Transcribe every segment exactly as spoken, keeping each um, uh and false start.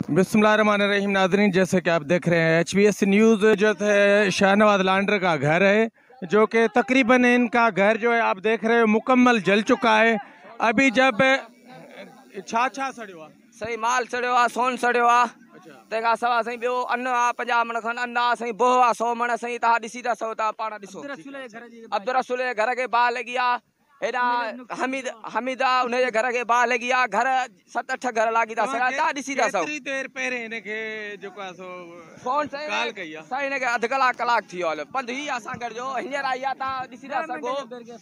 बिस्मिल्लाहिर्रहमानिर्रहीम। नाज़रीन, जैसे कि आप देख रहे हैं एच बी एस न्यूज़ जो है शाहनवाज लांडर का घर है, जो कि तकरीबन इनका घर जो है आप देख रहे हो मुकम्मल जल चुका है। अभी जब छा छा सड़ियो आहे, सही माल सड़ियो आहे, सोन सड़ियो आहे, तंहिंखां सवाइ साईं ॿियो अन्न आहे, पंजाह मण खनि अन्न आहे साईं, बोह आहे सौ मण साईं, तव्हां ॾिसी था सघो, तव्हां पाण ॾिसो अब्दुल रसूल जे घर खे बाहि लॻी आहे। हेॾा हमीद हमीद आहे, उनजे घर खे बाहि लॻी आहे। घर सत अठ घर लाॻी था सघनि, तव्हां ॾिसी था सघो। केतिरी देरि पहिरें हिनखे जेको आहे सो फोन कॉल कई आहे साईं, हिनखे अधु कलाक कलाक थी वियो हलो, पंधु ई आहे सां गॾु जो हींअर आई आहे, तव्हां ॾिसी था सघो।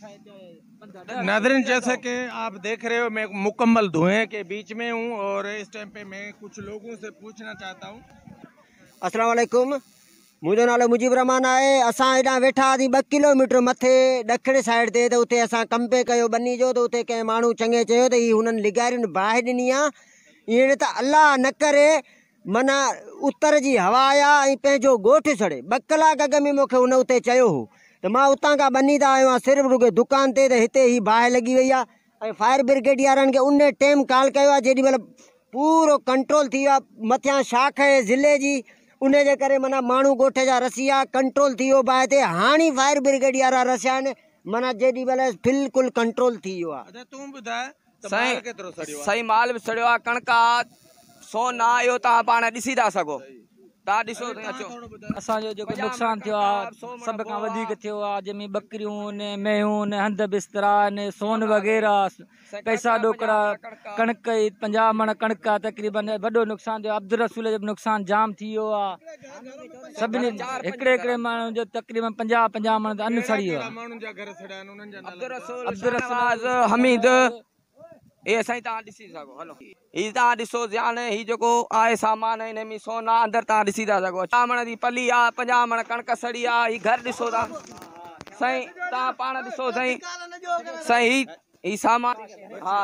नाज़रीन, जैसे कि आप देख रहे हो मैं मुकम्मल धुएं के बीच में हूँ और इस टाइम पे मैं कुछ लोगों से पूछना चाहता हूँ। अस्सलाम वालेकुम, मुझो नालो मुजीब रहमान है। असां हेॾां वेठा हुआसीं ॿ किलोमीटर मथे ॾखिण साइड ते, त उते असां कंपे कयो बनी जो, त उते कंहिं माण्हू चङे चयो त हीअ हुननि लिगारियुनि बाहि ॾिनी आहे। ईअं त अलाह न करे माना उत्तर जी हवा आया ऐं पंहिंजो ॻोठु सड़े। ॿ कलाक अॻ में मूंखे हुन उते चयो हो त मां उतां खां बनी था आयो आहियां सिर्फ़ु रुॻो दुकान ते, त हिते ही बाहि लॻी वई आहे। ऐं फायर ब्रिगेड वारनि खे उन टाइम कॉल कयो आहे जेॾी महिल पूरो कंट्रोल थी वियो आहे। मथियां शाख आहे ज़िले जी, उन जे करे माना माण्हू ॻोठ जा रसिया कंट्रोल थी वियो बाहि ते। हाणे फायर ब्रिगेड वारा रसिया आहिनि, माना जेॾी महिल बिल्कुलु कंट्रोल थी वियो आहे। तूं ॿुधाए साईं सही माल बि सड़ियो आहे, कणिक आहे, सोन आहे, इहो तव्हां पाण ॾिसी था सघो। तव्हां ॾिसो अचो, असांजो जेको नुक़सानु थियो आहे सभ खां वधीक थियो आहे, जंहिंमें बकरियूं ने मेंहूं ने हंध बिस्तरा ने सोन वग़ैरह पैसा ॾोकड़ा, कणिक ई पंजाह मण कणिक आहे, तक़रीबन वॾो नुक़सानु थियो आहे। अब्दुल रसूल जो बि नुक़सानु जाम थी वियो आहे। सभिनी हिकिड़े हिकिड़े माण्हू जो तक़रीबन पंजाह पंजाह मण अन्न सड़ी वियो आहे। अब्दुल रसूल हमीद ये साईं तव्हां ॾिसी सघो। हलो हीअ तव्हां ॾिसो ध्यानु, हीअ जेको आहे सामान हिन में सोन आहे, अंदरि तव्हां ॾिसी था सघो। पंजाह मण जी पली आहे, पंजाह मण कणिक सड़ी आहे। हीअ घर ॾिसो था साईं, तव्हां पाण ॾिसो साईं। साईं हीअ हीअ सामान, हा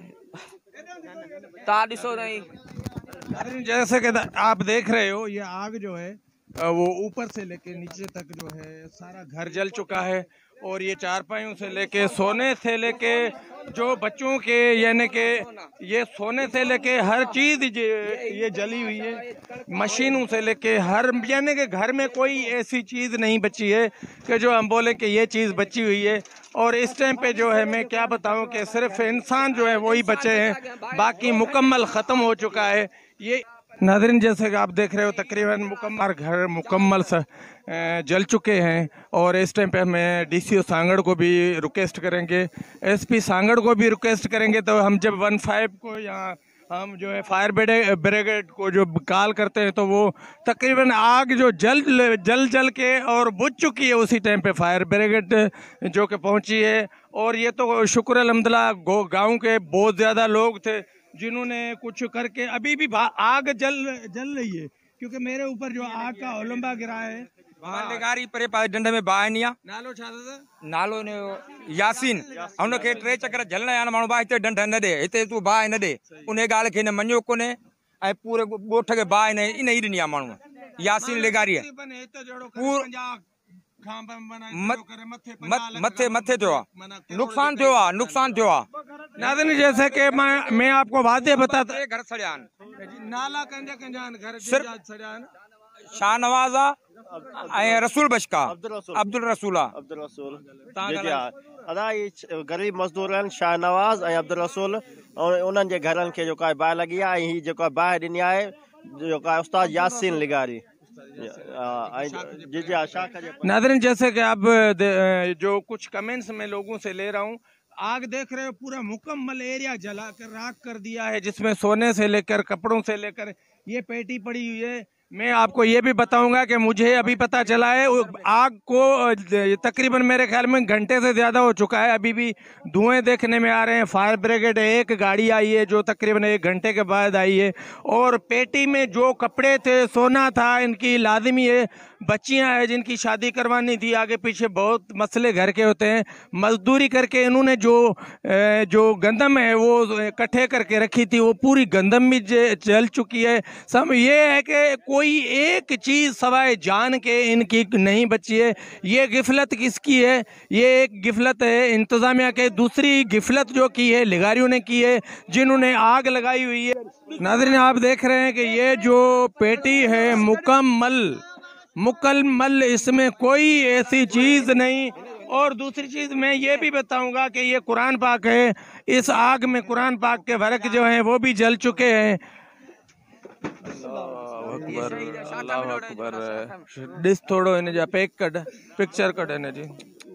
तव्हां ॾिसो साईं। जैसे कि आप देख रहे हो ये आग जो है वो ऊपर से लेके नीचे तक जो है सारा घर जल चुका है। और ये चारपाइयों से लेके सोने से लेके जो बच्चों के यानी कि ये सोने से लेके हर चीज़ ये जली हुई है। मशीनों से लेके हर यानी कि घर में कोई ऐसी चीज़ नहीं बची है कि जो हम बोले कि ये चीज़ बची हुई है। और इस टाइम पे जो है मैं क्या बताऊं कि सिर्फ इंसान जो है वही बचे हैं, बाकी मुकम्मल ख़त्म हो चुका है। ये नाज़रीन, जैसे कि आप देख रहे हो तकरीबन मुकम्मल घर मुकम्मल सा जल चुके हैं। और इस टाइम पे हमें डी सी ओ सांगड़ को भी रिक्वेस्ट करेंगे, एस पी सांगड़ को भी रिक्वेस्ट करेंगे। तो हम जब वन फाइव को यहाँ हम जो है फायर ब्रिगेड को जो कॉल करते हैं तो वो तकरीबन आग जो जल जल जल के और बुझ चुकी है, उसी टाइम पे फायर ब्रिगेड जो कि पहुँची है। और ये तो शुक्र अल्हम्दुलिल्लाह गाँव के बहुत ज़्यादा लोग थे जिन्होंने कुछ करके अभी भी आग जल जल रही है, क्योंकि मेरे ऊपर जो आग का ओलंबा गिरा है वहाँ लेगारी परे पास डंड में बाहि नहीं आहे। नालो छा था? नालो ने यासीन। उनखे टे चक्कर झलण आहिनि माण्हू, भाउ हिते डंड न ॾे, हिते तूं बाहि न ॾे। उन ॻाल्हि खे न मञियो कोन्हे ऐं पूरे ॻोठ खे बाहि न इन ई ॾिनी आहे माण्हू। यासीन लेगारी मथे मथे थियो आहे, नुक़सानु थियो आहे, नुक़सानु थियो आहे। नाज़रीन, जैसे कि मैं मैं आपको वादे बताता, घर सड़िया आहिनि। नाला कंहिंजा कंहिंजा आहिनि घर सड़िया आहिनि? शाहनवाज आहे ऐं रसूल बशका, अब्दुल रसूल आहे। अब्दुल रसूल अदा ये गरीब मज़दूर आहिनि, शाहनवाज ऐं अब्दुल रसूल। और उन्हनि जे घरनि खे जेको आहे बाहि लॻी आहे। ऐं हीअ जेको आहे बाहि ॾिनी आहे जेको आहे उस्ताद यासीन लिगारी। नाज़रीन, जैसे कि अब जो कुछ कमेंट्स मैं लोगों से ले रहा हूँ, आग देख रहे हो पूरा मुकम्मल एरिया जला कर राख कर दिया है, जिसमें सोने से लेकर कपड़ों से लेकर ये पेटी पड़ी हुई है। मैं आपको ये भी बताऊंगा कि मुझे अभी पता चला है आग को तकरीबन मेरे ख्याल में घंटे से ज़्यादा हो चुका है, अभी भी धुएं देखने में आ रहे हैं। फायर ब्रिगेड एक गाड़ी आई है जो तकरीबन एक घंटे के बाद आई है। और पेटी में जो कपड़े थे, सोना था, इनकी लाजमी है। बच्चियां हैं जिनकी शादी करवानी थी, आगे पीछे बहुत मसले घर के होते हैं। मजदूरी करके इन्होंने जो जो गंदम है वो इकट्ठे करके रखी थी, वो पूरी गंदम भी जल चुकी है। सब ये है कि कोई एक चीज़ सवाए जान के इनकी नहीं बची है। ये गिफलत किसकी है? ये एक गिफलत है इंतज़ामिया के। दूसरी गिफलत जो की है लिगारियों ने की है, जिन्होंने आग लगाई हुई है। नाज़रीन, आप देख रहे हैं कि ये जो पेटी है मुकम्मल मुकम्मल इसमें कोई ऐसी चीज़ नहीं। और दूसरी चीज़ मैं ये भी बताऊंगा कि ये कुरान पाक है। इस आग में कुरान पाक के वर्क जो हैं वो भी जल चुके हैं। अल्लाह अकबर, अल्लाह अकबर। डिस थोड़ो इन जा पैक कट पिक्चर कट इन जी।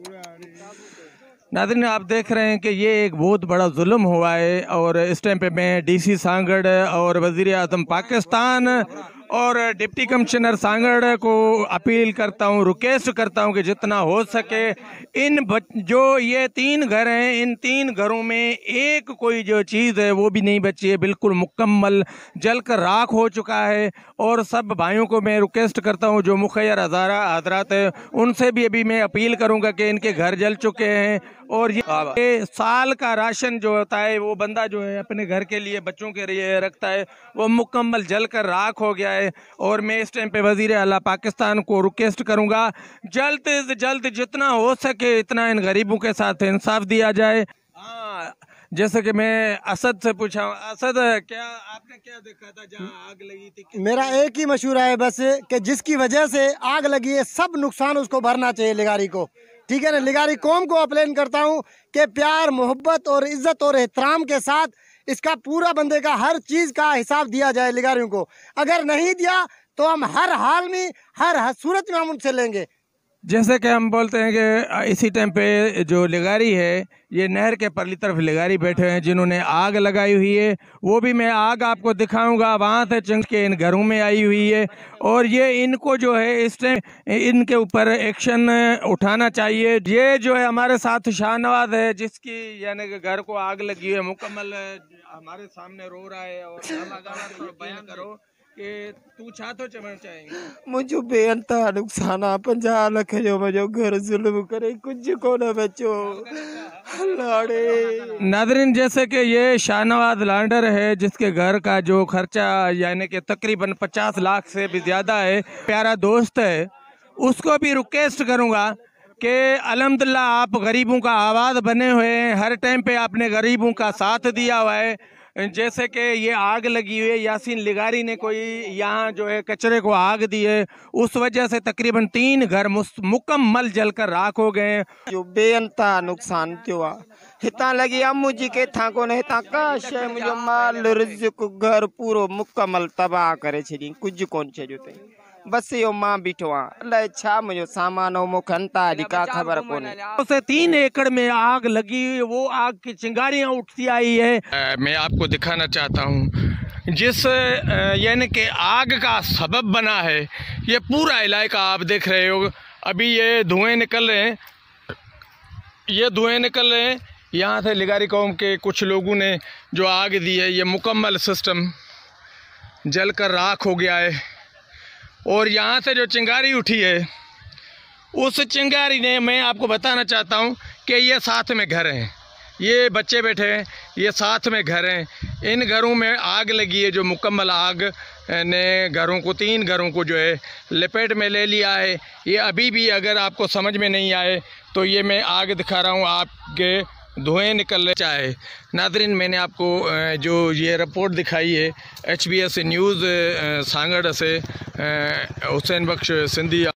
नाज़रीन, आप देख रहे हैं कि ये एक बहुत बड़ा जुल्म हुआ है। और इस टाइम पे मैं डीसी सांगड़ और वज़ीर आज़म पाकिस्तान और डिप्टी कमिश्नर सांगड़ को अपील करता हूँ, रिक्वेस्ट करता हूँ कि जितना हो सके इन बच, जो ये तीन घर हैं, इन तीन घरों में एक कोई जो चीज़ है वो भी नहीं बची है। बिल्कुल मुकम्मल जल कर राख हो चुका है। और सब भाइयों को मैं रिक्वेस्ट करता हूँ, जो मुखैर हज़ारा हजरात है, उनसे भी अभी मैं अपील करूँगा कि इनके घर जल चुके हैं। और ये साल का राशन जो होता है वो बंदा जो है अपने घर के लिए बच्चों के लिए रखता है, वो मुकम्मल जल कर राख हो गया है। और मैं इस टाइम पे वज़ीर आला पाकिस्तान को रिक्वेस्ट करूंगा, जल्द से जल्द जितना हो सके इतना इन गरीबों के साथ इंसाफ दिया जाए। हाँ, जैसे कि मैं असद से पूछा, असद क्या आपने क्या देखा था जहाँ आग लगी थी? मेरा एक ही मशवरा है बस कि जिसकी वजह से आग लगी है सब नुकसान उसको भरना चाहिए लिगारी को, ठीक है ना। लिगारी कौम को अपील करता हूँ कि प्यार मोहब्बत और इज्जत और एहतराम के साथ इसका पूरा बंदे का हर चीज़ का हिसाब दिया जाए लिगारियों को। अगर नहीं दिया तो हम हर हाल में हर सूरत में हम उनसे लेंगे। जैसे कि हम बोलते हैं कि इसी टाइम पे जो लिगारी है, ये नहर के परली तरफ लिगारी बैठे हैं जिन्होंने आग लगाई हुई है। वो भी मैं आग आपको दिखाऊंगा, वहाँ से चंग के इन घरों में आई हुई है। और ये इनको जो है इस टाइम इनके ऊपर एक्शन उठाना चाहिए। ये जो है हमारे साथ शाहनवाज है, जिसकी यानी कि घर को आग लगी है, मुकम्मल हमारे सामने रो रहा है। और बयान करो कि तू छा तो चवण चाहेंगे? मुझे बेअंता नुकसान आहे। पंजाह लख जो मुझो घर जुल्म करे कुछ कोन बचो। लाड़े नादरीन, जैसे कि ये शाहनवाज लांडर है जिसके घर का जो खर्चा यानी कि तकरीबन पचास लाख से भी ज़्यादा है, प्यारा दोस्त है, उसको भी रिक्वेस्ट करूँगा कि अल्हम्दुलिल्लाह आप गरीबों का आवाज़ बने हुए हैं, हर टाइम पे आपने गरीबों का साथ दिया हुआ है। जैसे कि ये आग लगी हुई है, यासीन लिगारी ने कोई यहाँ जो है कचरे को आग दी है, उस वजह से तकरीबन तीन घर मुकम्मल जलकर राख हो गए हैं। जो बेअंता नुकसान थियो आहे। हितां लगी आहे मुंहिंजी किथां कोन्हे, हितां का शइ मुंहिंजो माल रिज़्क़ घर पूरो मुकम्मल तबाह करे छॾी, कुझु कोन छॾियो अथई। बस यो मां बीठो आहियां, अलाए छा मुंहिंजो सामान हो, मूंखे अंताज का ख़बर कोन्हे। उसे तीन एकड़ में आग लगी, वो आग की चिंगारियां उठती आई है। आ, मैं आपको दिखाना चाहता हूँ जिस यानी कि आग का सबब बना है ये पूरा इलाका आप देख रहे हो। अभी ये धुएं निकल रहे हैं, ये धुएं निकल रहे हैं यहाँ से लिगारी कौम के कुछ लोगों ने जो आग दी है, ये मुकम्मल सिस्टम जलकर राख हो गया है। और यहाँ से जो चिंगारी उठी है, उस चिंगारी ने, मैं आपको बताना चाहता हूँ कि ये साथ में घर हैं, ये बच्चे बैठे हैं, ये साथ में घर हैं। इन घरों में आग लगी है, जो मुकम्मल आग ने घरों को, तीन घरों को जो है लपेट में ले लिया है। ये अभी भी अगर आपको समझ में नहीं आए तो ये मैं आग दिखा रहा हूँ, आपके धुएँ निकलने चाहे। नादरीन, मैंने आपको जो ये रिपोर्ट दिखाई है H B S news Sanghar से हुसैन बख्श सिंधी